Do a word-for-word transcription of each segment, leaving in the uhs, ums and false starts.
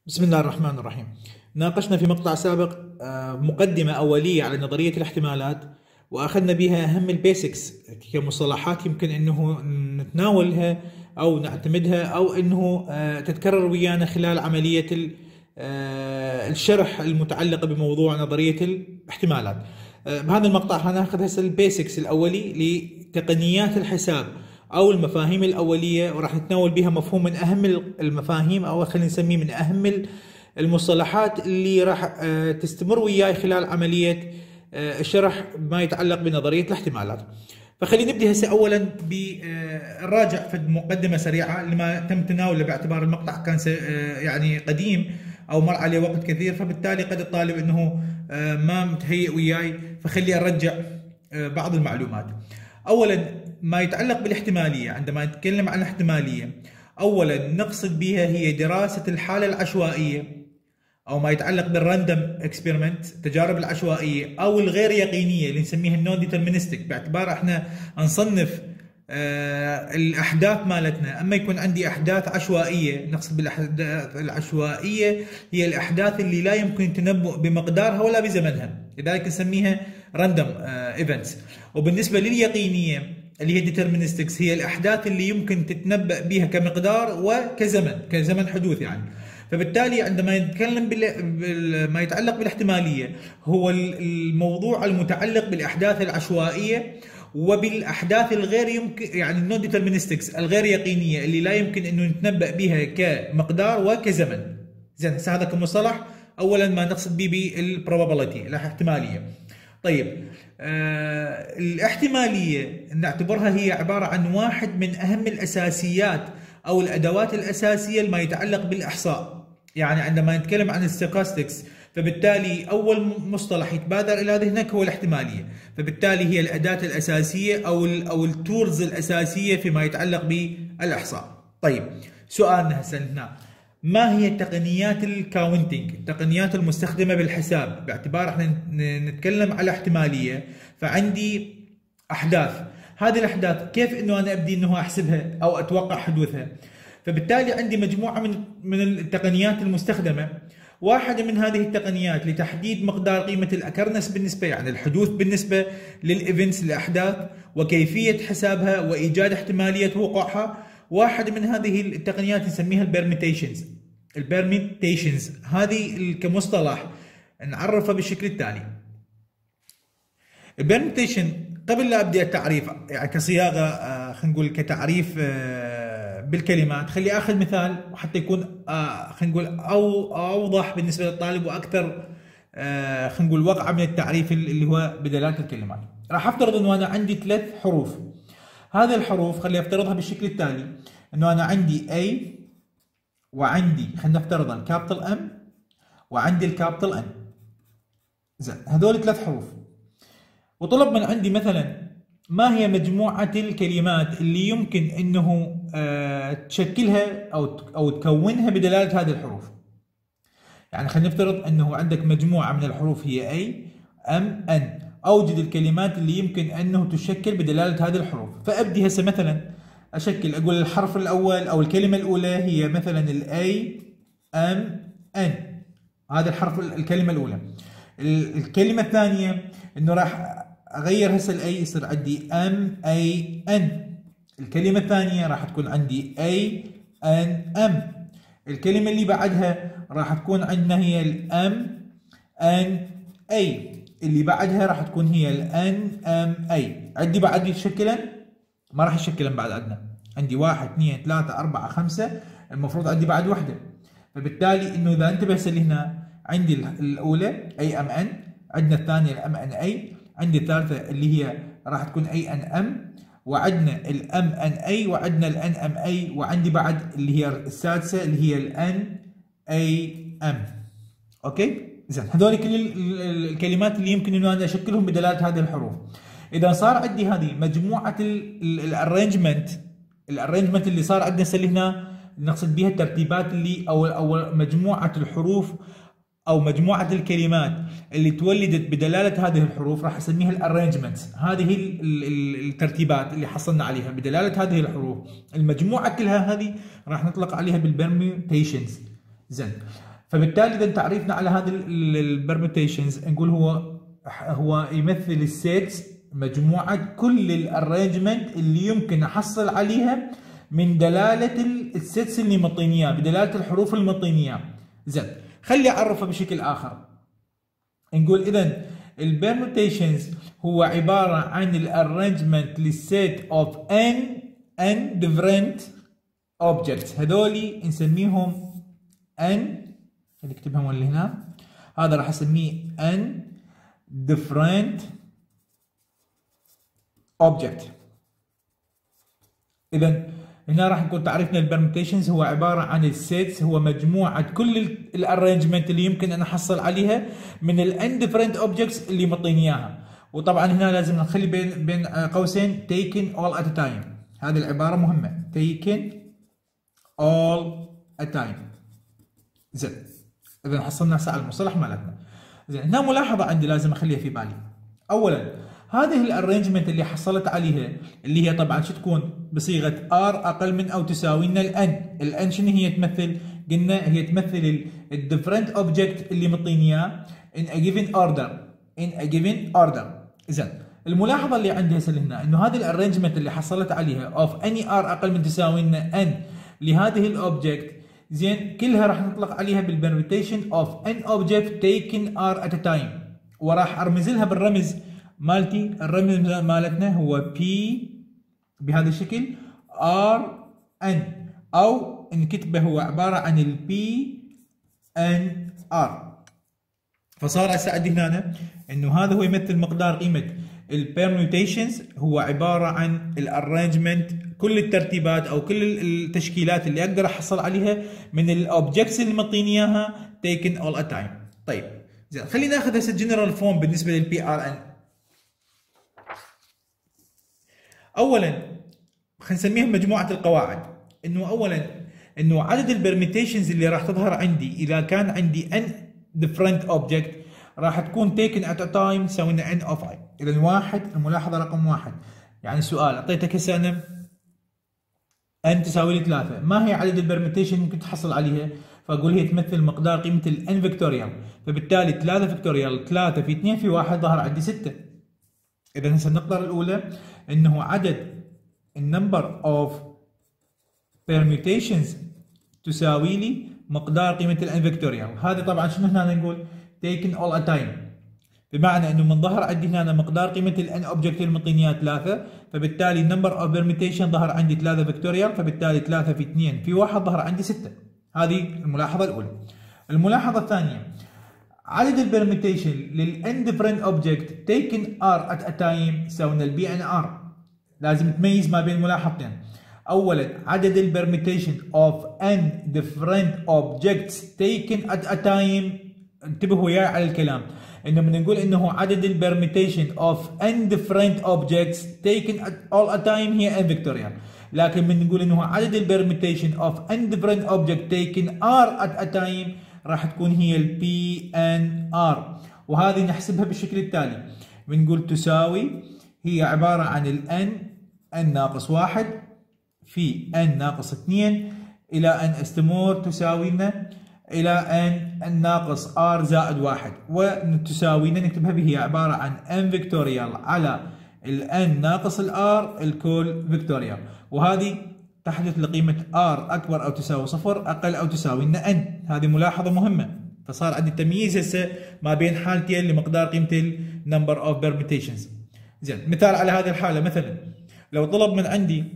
بسم الله الرحمن الرحيم. ناقشنا في مقطع سابق آه، مقدمة أولية على نظرية الاحتمالات، وأخذنا بها أهم البيسكس كمصطلحات يمكن أنه نتناولها أو نعتمدها أو أنه آه، تتكرر ويانا خلال عملية آه، الشرح المتعلقة بموضوع نظرية الاحتمالات. آه، بهذا المقطع هناخذ هسه البيسكس الأولي لتقنيات الحساب او المفاهيم الاوليه، وراح نتناول بها مفهوم من اهم المفاهيم او خلينا نسميه من اهم المصطلحات اللي راح تستمر وياي خلال عمليه الشرح ما يتعلق بنظريه الاحتمالات. فخلينا نبدا هسه اولا بالراجع في مقدمه سريعه لما تم تناوله، باعتبار المقطع كان يعني قديم او مر عليه وقت كثير، فبالتالي قد الطالب انه ما متهيئ وياي، فخلي ارجع بعض المعلومات. اولا ما يتعلق بالاحتمالية، عندما نتكلم عن الاحتمالية أولا نقصد بها هي دراسة الحالة العشوائية أو ما يتعلق بالراندوم اكسبيرمنت، التجارب العشوائية أو الغير يقينية اللي نسميها النون ديترمينستيك، باعتبار احنا نصنف آه الأحداث مالتنا. أما يكون عندي أحداث عشوائية، نقصد بالأحداث العشوائية هي الأحداث اللي لا يمكن التنبؤ بمقدارها ولا بزمنها، لذلك نسميها راندوم ايفنتس. وبالنسبة لليقينية اللي هي ديترمينستكس هي الاحداث اللي يمكن تتنبأ بها كمقدار وكزمن، كزمن حدوث يعني. فبالتالي عندما نتكلم بما يتعلق بالاحتماليه هو الموضوع المتعلق بالاحداث العشوائيه وبالاحداث الغير يمكن يعني النون ديترمينستكس الغير يقينيه اللي لا يمكن انه نتنبأ بها كمقدار وكزمن. زين، هذا كمصطلح اولا ما نقصد به بالبروبابيلتي الاحتماليه. طيب آه الاحتمالية نعتبرها هي عبارة عن واحد من أهم الأساسيات أو الأدوات الأساسية لما يتعلق بالإحصاء. يعني عندما نتكلم عن الستوكاستكس فبالتالي أول مصطلح يتبادر إلى ذهنك هو الاحتمالية، فبالتالي هي الأداة الأساسية أو ال أو التولز الأساسية فيما يتعلق بالإحصاء. طيب سؤالنا هسه هنا، ما هي تقنيات الكاونتنج، التقنيات المستخدمة بالحساب؟ باعتبار احنا نتكلم على احتمالية، فعندي أحداث، هذه الأحداث كيف إنه أنا أبدي إنه أحسبها أو أتوقع حدوثها؟ فبالتالي عندي مجموعة من من التقنيات المستخدمة. واحدة من هذه التقنيات لتحديد مقدار قيمة الأكرنس بالنسبة يعني الحدوث بالنسبة للإيفنتس الأحداث وكيفية حسابها وإيجاد احتمالية وقوعها. واحدة من هذه التقنيات نسميها البرميتيشنز. البرميتيشنز هذه كمصطلح نعرفها بالشكل التالي. البرميتيشن قبل لا ابدي التعريف يعني كصياغه خلينا نقول كتعريف بالكلمات، خلي اخذ مثال حتى يكون خلينا نقول او اوضح بالنسبه للطالب واكثر خلينا نقول وقعه من التعريف اللي هو بدلاله الكلمات. راح افترض انه انا عندي ثلاث حروف. هذه الحروف خلي افترضها بالشكل التالي، انه انا عندي A وعندي خلينا نفترضها الكابيتال ام وعندي الكابيتال ان. زين، هذول ثلاث حروف، وطلب من عندي مثلا ما هي مجموعة الكلمات اللي يمكن انه آه تشكلها او او تكونها بدلالة هذه الحروف. يعني خلينا نفترض انه عندك مجموعة من الحروف هي A M N، اوجد الكلمات اللي يمكن انه تشكل بدلالة هذه الحروف. فابدي هسه مثلا اشكل، اقول الحرف الاول او الكلمة الاولى هي مثلا ال A M N، هذا الحرف الكلمة الاولى. الكلمة الثانية انه راح اغير هسه الاي يصير عندي ام اي ان. الكلمة الثانية راح تكون عندي اي ان ام. الكلمة اللي بعدها راح تكون عندنا هي الام ان اي. اللي بعدها راح تكون هي الان ام اي. عندي بعد يشكلن؟ ما راح يشكلن بعد عندنا. عندي واحد اثنين ثلاثة أربعة خمسة، المفروض عندي بعد وحدة. فبالتالي انه اذا انتبه هسه هنا عندي الاولى اي ام ان، عندنا الثانية الام ان اي، عندي الثالثة اللي هي راح تكون اي ان ام، وعندنا الام ان اي، وعندنا الان ام اي، وعندي بعد اللي هي السادسة اللي هي الان اي ام. اوكي؟ زين، هذول كل الكلمات اللي يمكن انه انا اشكلهم بدلالة هذه الحروف. اذا صار عندي هذه مجموعة الارينجمنت، الارينجمنت اللي صار عندنا هسه هنا نقصد بها الترتيبات اللي او او مجموعة الحروف او مجموعة الكلمات اللي تولدت بدلالة هذه الحروف راح اسميها الارينجمنتس. هذه الترتيبات اللي حصلنا عليها بدلالة هذه الحروف، المجموعة كلها هذه راح نطلق عليها بالبرميتيشنز. زين، فبالتالي اذا تعريفنا على هذه البرموتيشنز نقول هو هو يمثل السيتس، مجموعه كل الارينجمنت اللي يمكن احصل عليها من دلاله السيتس اللي مطينياه، بدلاله الحروف المطينياه. زين، خلي اعرفها بشكل اخر. نقول اذا البرموتيشنز هو عباره عن الارينجمنت للسيت اوف ان ان ديفرنت اوبجكتس، هذولي نسميهم ان، نكتبها اللي هنا، هذا راح اسميه ان different object. اذا هنا راح نقول تعريفنا البرموتيشنز هو عباره عن السيتس، هو مجموعه كل الارينجمنت اللي يمكن ان احصل عليها من الان different objects اللي مطيني اياها. وطبعا هنا لازم نخلي بين بين قوسين taken all at a time، هذه العباره مهمه، taken all at a time. زين، اذا حصلنا هسه على المصطلح مالتنا. زين، هنا ملاحظه عندي لازم اخليها في بالي. اولا هذه الارينجمنت اللي حصلت عليها اللي هي طبعا شو تكون؟ بصيغه ار اقل من او تساوي لنا الان، الان شنو هي تمثل؟ قلنا هي تمثل الديفرنت اوبجكت اللي مطيني اياه in a given order in a given order. زين، الملاحظه اللي عندي هسه هنا انه هذه الارينجمنت اللي حصلت عليها of any r اقل من تساوي لنا n لهذه الاوبجكت، زين كلها راح نطلق عليها بالبرموتيشن اوف ان اوبجكت تيكن ار ات تايم، وراح ارمز لها بالرمز مالتي، الرمز مالتنا هو بي بهذا الشكل ار ان، او نكتبه هو عباره عن البي ان ار. فصار هسه عندي هنا انه هذا هو يمثل مقدار قيمه البرموتيشنز، هو عباره عن الارينجمنت، كل الترتيبات او كل التشكيلات اللي اقدر احصل عليها من الاوبجكتس اللي مطيني اياها taken all at time. طيب زين، خلينا ناخذ هسه الجنرال فورم بالنسبه للبي ار ان. اولا خلينا نسميها مجموعه القواعد، انه اولا انه عدد البرميتيشنز اللي راح تظهر عندي اذا كان عندي n different object راح تكون taken at a time تساوي لنا n of i. اذا واحد، الملاحظه رقم واحد، يعني سؤال اعطيتك هسه انا n تساوي لي ثلاثة، ما هي عدد البرميتيشن ممكن تحصل عليها؟ فاقول هي تمثل مقدار قيمه ال n فيكتوريال، فبالتالي ثلاثة فيكتوريال ثلاثة في اثنين في واحد ظهر عندي ستة. اذا هسه النقطه الاولى انه عدد النمبر اوف permutations تساوي لي مقدار قيمه ال n فيكتوريال. هذه طبعا شنو هنا نقول؟ taken all at time، بمعنى انه من ظهر عندي هنا مقدار قيمه ال n اوبجكت المطينيه ثلاثة، فبالتالي النمبر اوف بيرميتيشن ظهر عندي ثلاثة فيكتوريال، فبالتالي ثلاثة في اثنين في واحد ظهر عندي ستة. هذه الملاحظه الاولى. الملاحظه الثانيه عدد البرميتيشن لل n different object taken r at a time يساوي لنا البي ان ار. لازم تميز ما بين ملاحظتين. اولا عدد البرميتيشن اوف n different objects taken at a time، انتبهوا وياي على الكلام، انه من نقول انه عدد البرميتيشن اوف n different objects taken at all a time هي n فيكتوريال، لكن من نقول انه عدد البرميتيشن اوف n different object taken r at a time راح تكون هي ال بي ان ار. وهذه نحسبها بالشكل التالي، بنقول تساوي هي عباره عن ال n n ناقص واحد في n ناقص اثنين الى ان استمر تساوي لنا الى n ناقص r زائد واحد، وتساوي لنا نكتبها به عباره عن n فيكتوريال على ال n ناقص ال r الكل فيكتوريال، وهذه تحدث لقيمه r اكبر او تساوي صفر اقل او تساوي لنا n. هذه ملاحظه مهمه. فصار عندي تمييز هسه ما بين حالتين لمقدار قيمه النمبر اوف بيرميتيشنز. زين، مثال على هذه الحاله، مثلا لو طلب من عندي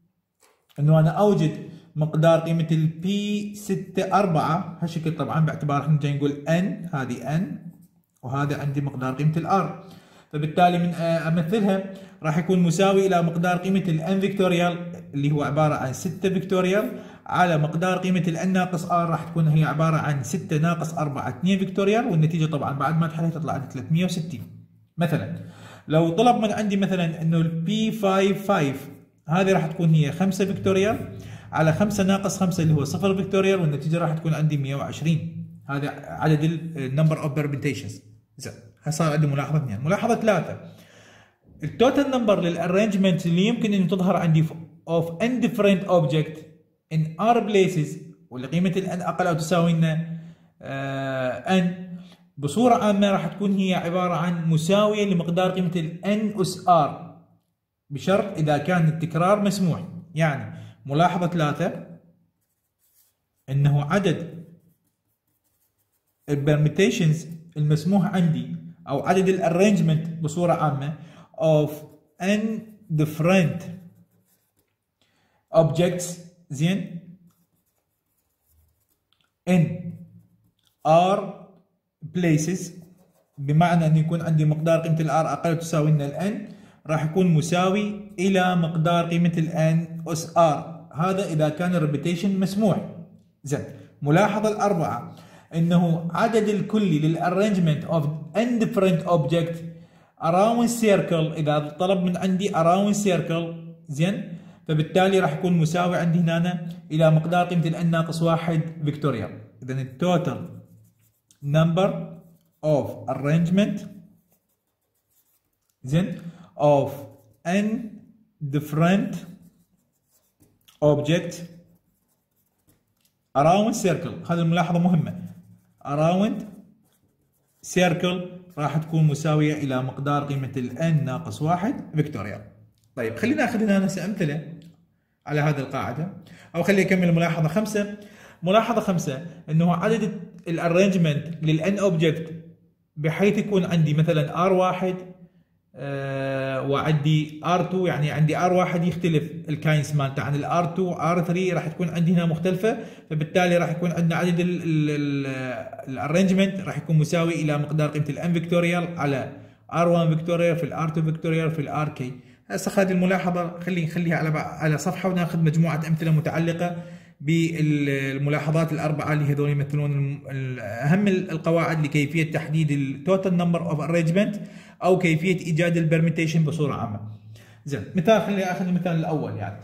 انه انا اوجد مقدار قيمه البي ستة أربعة هالشكل، طبعا باعتبار احنا جاي نقول n، هذه n وهذا عندي مقدار قيمه الار، فبالتالي من امثلها راح يكون مساوي الى مقدار قيمه ال n فيكتوريال اللي هو عباره عن ستة فيكتوريال على مقدار قيمه ال n ناقص r راح تكون هي عباره عن ستة ناقص أربعة اثنين فيكتوريال، والنتيجه طبعا بعد ما تحلها تطلع عندي ثلاثمئة وستين. مثلا لو طلب من عندي مثلا انه ال بي خمسة خمسة هذه راح تكون هي خمسة فيكتوريال على خمسة ناقص خمسة اللي هو صفر فيكتوريال، والنتيجه راح تكون عندي مئة وعشرين. هذا عدد النمبر اوف بيرميتيشنز. زين، صار عندي ملاحظه اثنين. ملاحظه ثلاثه، التوتال نمبر للارينجمنت اللي يمكن انه تظهر عندي اوف n different object in r places، واللي قيمه ال n اقل او تساوي لنا ان بصورة عامة راح تكون هي عبارة عن مساوية لمقدار قيمة ال n أس r بشرط إذا كان التكرار مسموح. يعني ملاحظة ثلاثة أنه عدد البرميتيشنز المسموح عندي أو عدد الارينجمنت بصورة عامة of n different objects زين in r places، بمعنى أن يكون عندي مقدار قيمة ال r أقل تساوي لنا ال n راح يكون مساوي إلى مقدار قيمة ال n أس r. هذا إذا كان الريبيتيشن مسموح. زين ملاحظة الأربعة أنه عدد الكلي للارينجمنت of n different object around circle، إذا طلب من عندي around circle زين، فبالتالي راح يكون مساوي عندي هنا إلى مقدار قيمة ال n ناقص واحد فيكتوريال. إذا التوتال number of arrangement زين of n different object around circle، هذه الملاحظة مهمة، around circle راح تكون مساوية إلى مقدار قيمة ال n ناقص واحد فيكتوريال. طيب خلينا ناخذ هنا هسه أمثلة على هذه القاعدة، أو خليني أكمل ملاحظة خمسة. ملاحظة خمسة أنه عدد الارينجمنت لل n object بحيث يكون عندي مثلا r واحد أه وعندي r اثنين، يعني عندي r واحد يختلف الكاينز مالته عن ال r اثنين r ثلاثة راح تكون عندي هنا مختلفة، فبالتالي راح يكون عندنا عدد الارينجمنت راح يكون مساوي إلى مقدار قيمة ال n فيكتوريال على r واحد فيكتوريال في ال r اثنين فيكتوريال في ال r k. هسه هذه الملاحظة خلينا نخليها على على صفحة وناخذ مجموعة أمثلة متعلقة بالملاحظات الأربعة اللي هذول يمثلون أهم القواعد لكيفية تحديد التوتال نمبر اوف ارينجمنت أو كيفية إيجاد البرميتيشن بصورة عامة. زين مثال، خليني آخذ المثال الأول. يعني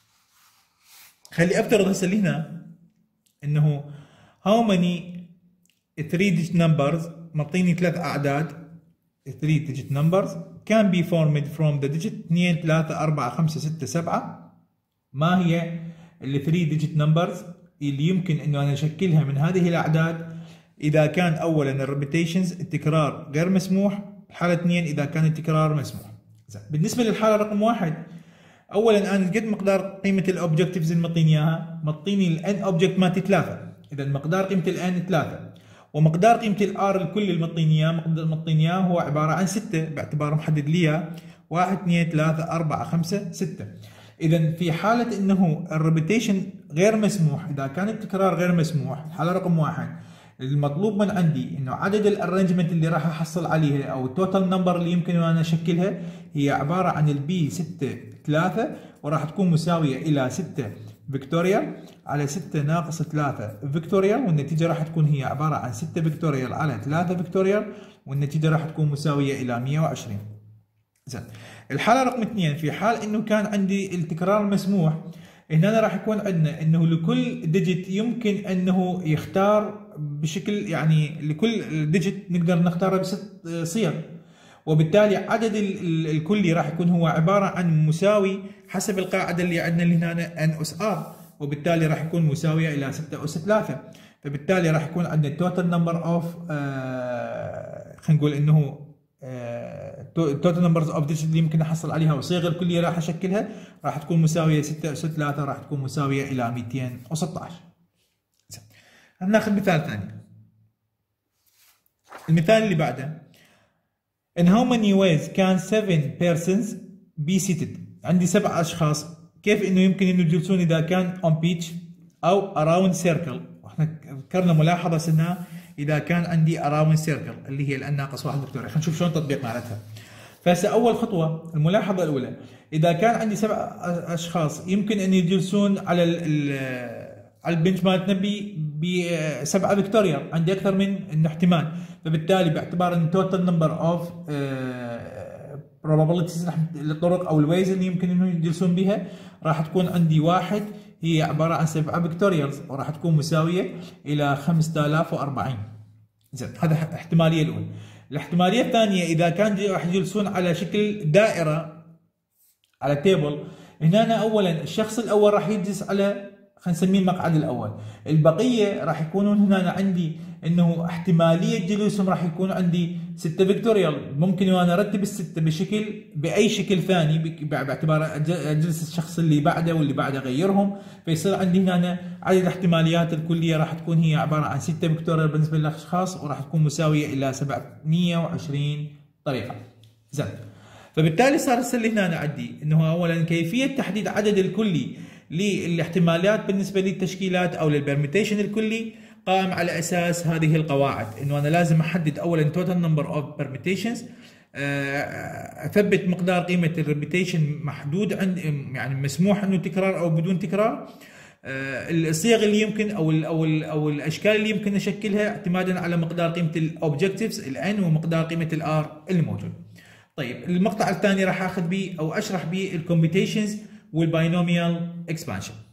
خلي أفترض هسه اللي هنا إنه how many three digit numbers، معطيني ثلاث أعداد three digit numbers can be formed from the digit اثنين ثلاثة أربعة خمسة ستة سبعة. ما هي ال three digit numbers اللي يمكن انه انا اشكلها من هذه الاعداد اذا كان اولا الريبيتيشنز التكرار غير مسموح، الحالة اثنين اذا كان التكرار مسموح. بالنسبة للحالة رقم واحد، اولا انا قد مقدار قيمة الاوبجكتيفز اللي معطيني اياها، معطيني ال n اوبجكت مالتي ثلاثة، اذا مقدار قيمة ال n ثلاثة، ومقدار قيمة ال r الكل اللي معطيني اياه معطيني اياه هو عبارة عن ستة، باعتباره محدد لي اياه واحد اثنين ثلاثة أربعة خمسة ستة. إذا في حالة إنه الريبيتيشن غير مسموح، إذا كان التكرار غير مسموح، الحالة رقم واحد المطلوب من عندي إنه عدد الارينجمنت اللي راح أحصل عليها أو التوتال نمبر اللي يمكن أن أنا أشكلها هي عبارة عن البي ستة ثلاثة، وراح تكون مساوية إلى ستة فيكتوريال على ستة ناقص ثلاثة فيكتوريال، والنتيجة راح تكون هي عبارة عن ستة فيكتوريال على ثلاثة فيكتوريال، والنتيجة راح تكون مساوية إلى مئة وعشرين. زين الحالة رقم اثنين، في حال انه كان عندي التكرار مسموح، هنا راح يكون عندنا انه لكل ديجيت يمكن انه يختار بشكل، يعني لكل ديجيت نقدر نختاره بست صيغ، وبالتالي عدد الكلي راح يكون هو عبارة عن مساوي حسب القاعدة اللي عندنا اللي هنا n أس r، وبالتالي راح يكون مساوية إلى ستة أس ثلاثة، فبالتالي راح يكون عندنا التوتال نمبر اوف خلينا نقول انه التوتال نمبرز اوف ديجيت اللي يمكن احصل عليها والصيغه الكليه راح اشكلها راح تكون مساويه ستة أس ثلاثة، راح تكون مساويه الى مئتين وستة عشر. ناخذ مثال ثاني. المثال اللي بعده in how many ways can seven persons be seated، عندي سبع اشخاص كيف انه يمكن انه يجلسون اذا كان on beach او around circle. واحنا ذكرنا ملاحظه سنها اذا كان عندي around circle اللي هي الان ناقص واحد فيكتوريال. خلينا نشوف شلون تطبيق مالتها. فهسه اول خطوه الملاحظه الاولى، اذا كان عندي سبع اشخاص يمكن ان يجلسون على ال على البنش مالتنا بسبعه فيكتوريال، عندي اكثر من انه احتمال، فبالتالي باعتبار ان توتال نمبر اوف probabilities الطرق او الويز اللي يمكن انه يجلسون بها راح تكون عندي واحد هي عباره عن سبعه فيكتوريالز، وراح تكون مساويه الى خمسة آلاف وأربعين. زين هذا احتماليه الاولى. الاحتماليه الثانيه اذا كان راح يجلسون على شكل دائره على تيبل، هنا أنا اولا الشخص الاول راح يجلس على خلينا نسميه المقعد الاول. البقيه راح يكونون هنا عندي انه احتماليه جلوسهم راح يكون عندي ستة فيكتوريال. ممكن وانا ارتب السته بشكل باي شكل ثاني باعتبار اجلس الشخص اللي بعده واللي بعده اغيرهم، فيصير عندي هنا عدد الاحتماليات الكليه راح تكون هي عباره عن ستة فيكتوريال بالنسبه للاشخاص، وراح تكون مساويه الى سبعمئة وعشرين طريقه. زين، فبالتالي صار يصير لي هنا عندي انه اولا كيفيه تحديد عدد الكلي للاحتمالات بالنسبه للتشكيلات او للبرميتيشن الكلي قائم على اساس هذه القواعد، انه انا لازم احدد اولا توتال نمبر اوف permutations، اثبت مقدار قيمه الريبيتيشن محدود عند يعني مسموح انه تكرار او بدون تكرار، الصيغ اللي يمكن او ال او ال او الاشكال اللي يمكن اشكلها اعتمادا على مقدار قيمه الاوبجكتيفز الان ومقدار قيمه الار الموجود. طيب المقطع الثاني راح اخذ به او اشرح به الكومبيتيشنز والباينوميال اكسبانشن.